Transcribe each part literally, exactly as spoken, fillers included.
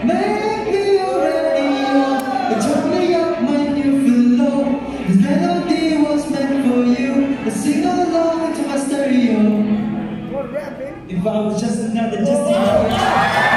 Maybe you're ready, and turn me up when you feel low. This melody was meant for you. Let's sing along to my stereo. If I was just another Disney.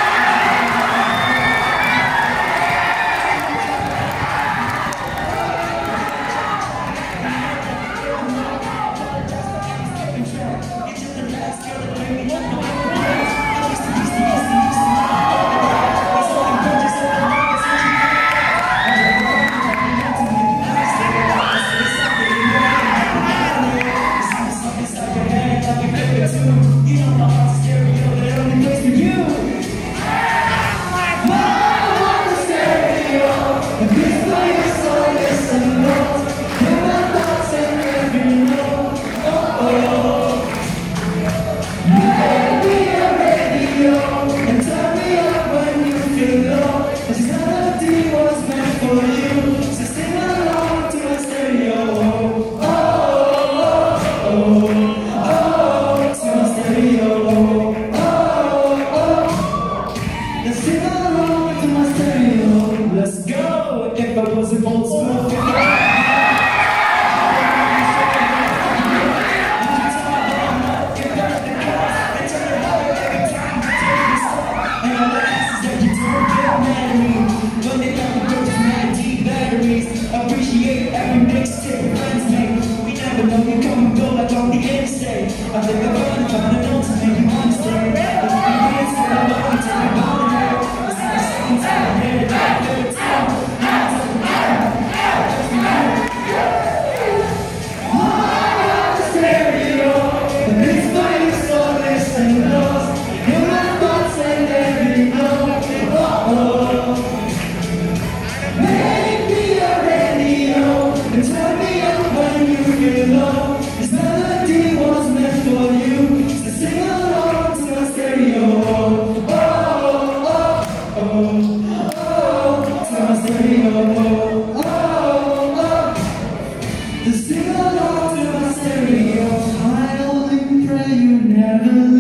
Let's go! If I was an old school appreciate every mixtape friends make. We never know you come and go like on the interstate. I think I'm gonna find a note to make you understand. If you can dance, then I'm gonna take you on the road. It's like the second time I hear it like good time. Tell me up when you feel low. This melody was meant for you. So sing along to my stereo. Oh, oh, oh, oh, to my stereo. Oh, oh, to sing along to my stereo. I only pray you never